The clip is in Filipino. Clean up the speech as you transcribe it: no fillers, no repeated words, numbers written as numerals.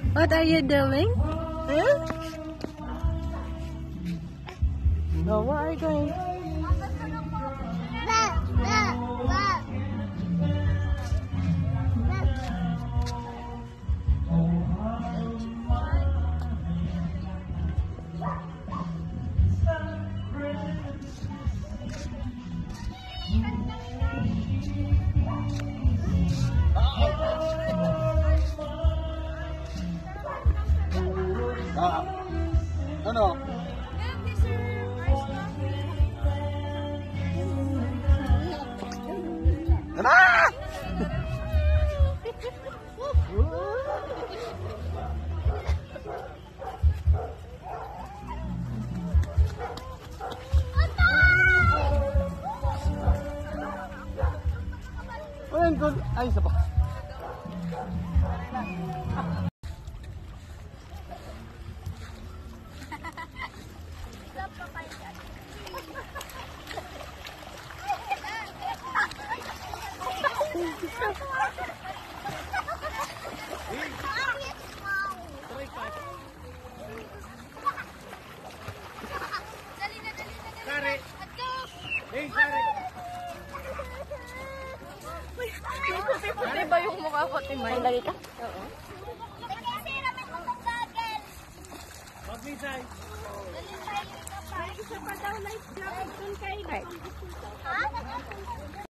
What are you doing? Huh? Oh, where are you going? Ano? Ah! Ay, isa pa. Puti ba yung mukha ko, Timay? Dali ka? Oo. Mag-misay. Isa pa daw life jacket dun kay. Right.